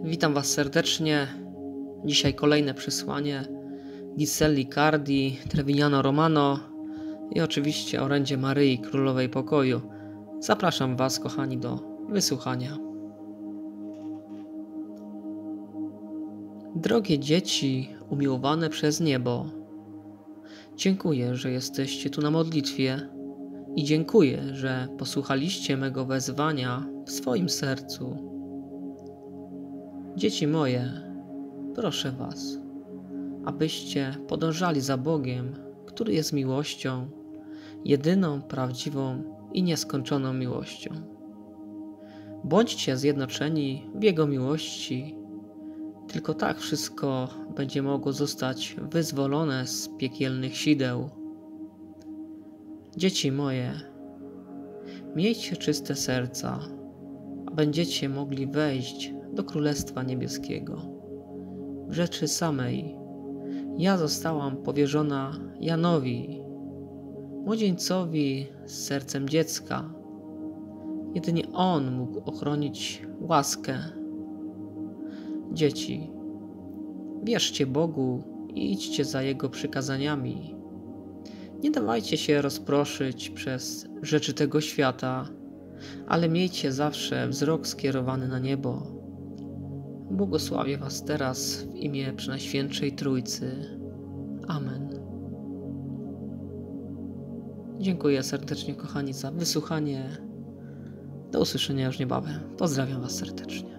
Witam Was serdecznie. Dzisiaj kolejne przesłanie Giselli Cardi, Trevignano Romano i oczywiście orędzie Maryi, Królowej Pokoju. Zapraszam Was, kochani, do wysłuchania. Drogie dzieci umiłowane przez niebo, dziękuję, że jesteście tu na modlitwie i dziękuję, że posłuchaliście mego wezwania w swoim sercu. Dzieci moje, proszę Was, abyście podążali za Bogiem, który jest miłością, jedyną, prawdziwą i nieskończoną miłością. Bądźcie zjednoczeni w Jego miłości, tylko tak wszystko będzie mogło zostać wyzwolone z piekielnych sideł. Dzieci moje, miejcie czyste serca, a będziecie mogli wejść do Królestwa Niebieskiego. W rzeczy samej ja zostałam powierzona Janowi, młodzieńcowi z sercem dziecka. Jedynie on mógł ochronić łaskę. Dzieci, wierzcie Bogu i idźcie za Jego przykazaniami. Nie dawajcie się rozproszyć przez rzeczy tego świata, ale miejcie zawsze wzrok skierowany na niebo. Błogosławię Was teraz w imię Przenajświętszej Trójcy. Amen. Dziękuję serdecznie, kochani, za wysłuchanie. Do usłyszenia już niebawem. Pozdrawiam Was serdecznie.